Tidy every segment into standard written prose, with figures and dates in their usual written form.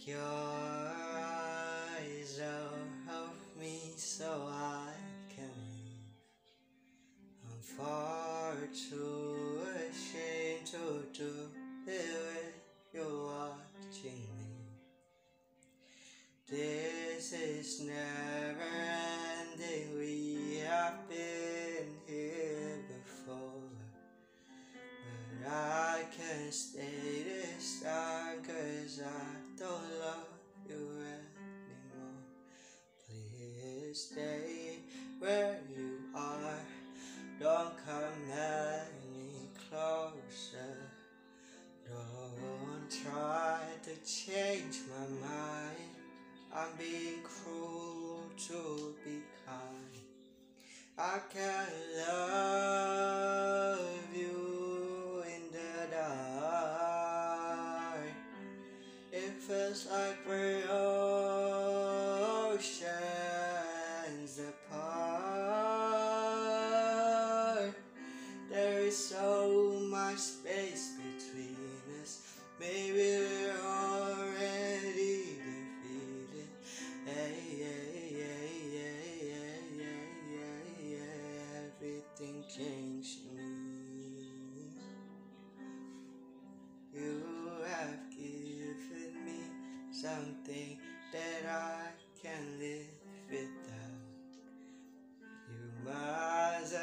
your eyes out of me so I can leave. I'm far too ashamed to do it when you're watching me. This is never ending, we have been here before. But I can't stay this time 'cause I don't love you anymore. Please stay where you are, don't come any closer. Don't try to change my mind, I'm being cruel to be kind. I can't love you in the dark. It feels like we're oceans apart. There is so much space between us. Maybe we're already defeated. Hey, everything changed me. You have given me something that I can live without. You must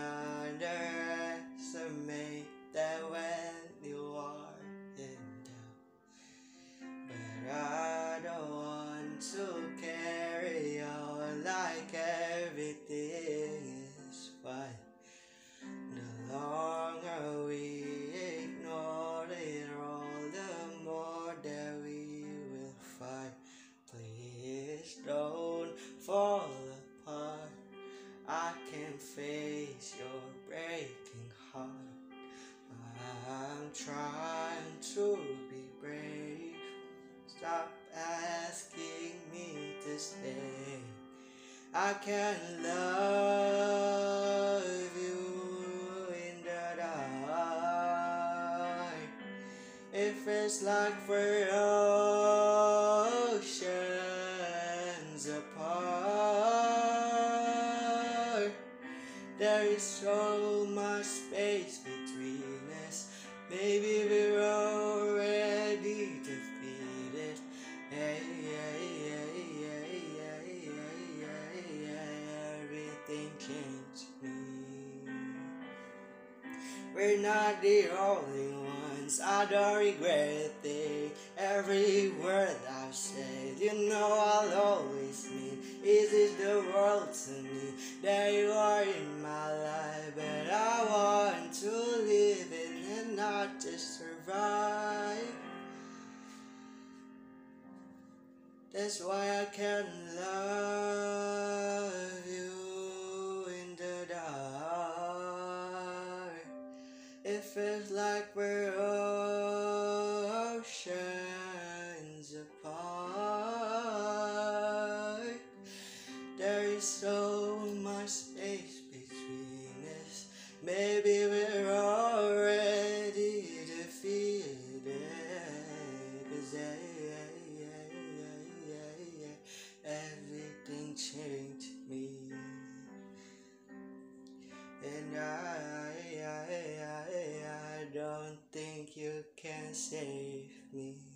underestimate that when you are in doubt. But I don't want to carry on like everything is fine. The longer we ignore it, all the more that we will fight. Please don't fall apart. I can face your breaking heart. I'm trying to be brave. Stop asking me to stay. I can't love you in the dark. It feels like we're oceans apart. There is so much space between us. Maybe we're already defeated. Hey, everything changed me. We're not the only ones. I don't regret a thing. Every word I've said, you know I'll always mean. Is it the world to me that you are in my life? But I want to live it and not just survive. That's why I can't love you in the dark. It feels like we're oceans apart. There is so much space between us. Maybe we're already defeated. 'Cause everything changed me. And I don't think you can save me.